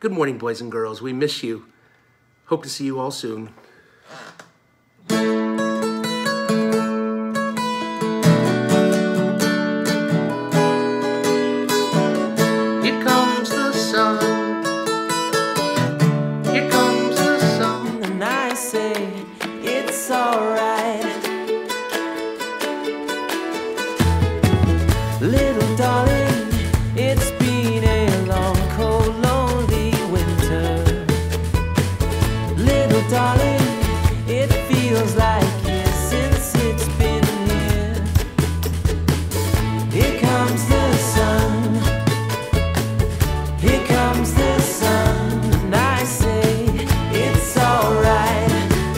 Good morning, boys and girls. We miss you. Hope to see you all soon. Here comes the sun. Here comes the sun. And I say it's alright. Little darling, it's been a long, cold, lonely winter. Little darling, it feels like years since it's been here. Here comes the sun. Here comes the sun. And I say it's alright.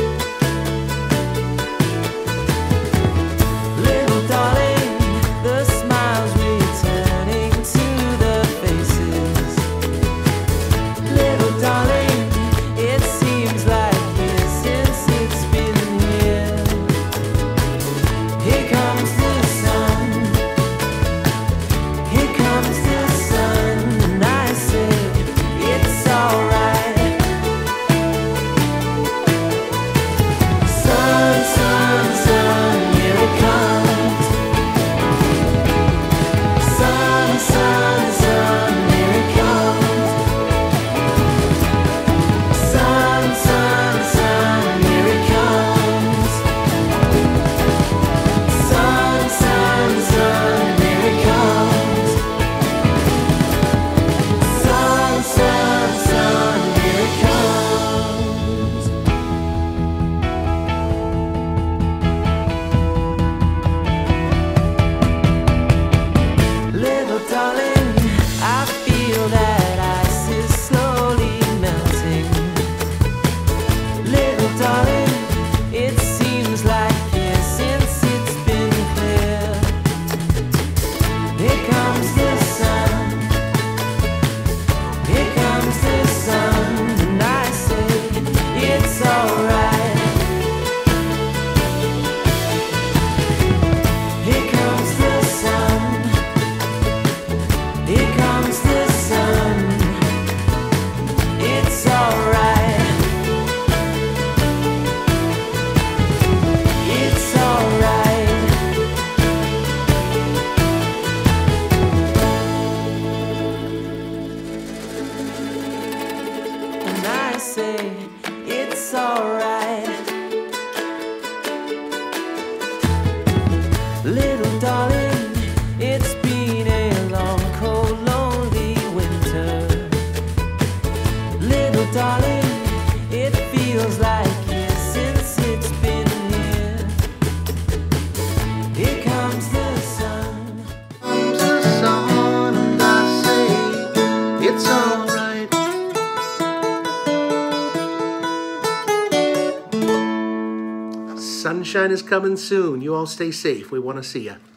Little darling, the smiles returning to the faces. Little darling, it seems like years since it's been here. Here comes the sun. Here comes the sun. And I say it's alright. Sun, sun, sun, here it comes. Sun, sun, sun, here it comes. Sun, sun, sun, here it comes. Sun, sun, sun, here it comes. Sun, sun, sun, here it comes. Little darling, I feel that ice is slowly melting. Little darling, it seems like years since it's been clear. Here comes the sun. Here comes the sun. And I say it's alright. Here comes the sun. Here comes the sun. It's alright. It's alright. And I say it's alright. Little darling, it's been a long, cold, lonely winter. Little darling, it feels like years since it's been here. Here comes the sun. Comes the sun, and I say it's alright. Sunshine is coming soon. You all stay safe. We want to see you.